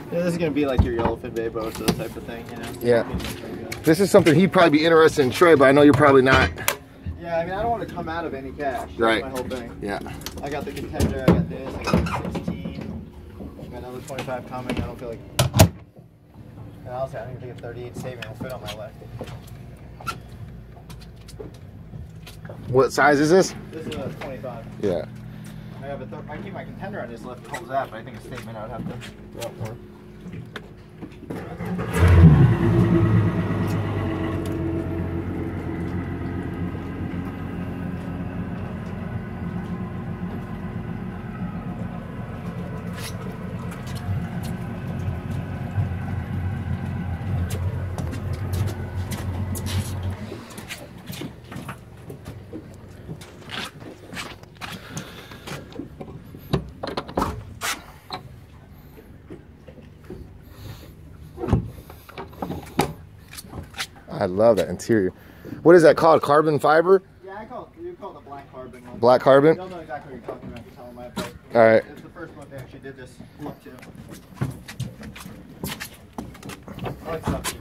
Yeah, this is gonna be like your yellowfin bay boat, so type of thing, you know. Yeah. This is something he'd probably be interested in, Trey, but I know you're probably not. Yeah, I mean, I don't want to come out of any cash. That's Right. my whole thing. Yeah. I got the contender, I got this, I got 16, I got another 25 coming. I don't feel like. And honestly, I don't even think a 38 saving will fit on my leg. What size is this? This is a 25. Yeah. I keep my contender on this left holds that, but I think a statement I would have to go up more. I love that interior. What is that called? Carbon fiber? Yeah, you call it the black carbon one. Black carbon? I don't know exactly what you're talking about. You tell them my place. All right. It's the first one they actually did this look to. I like stuff.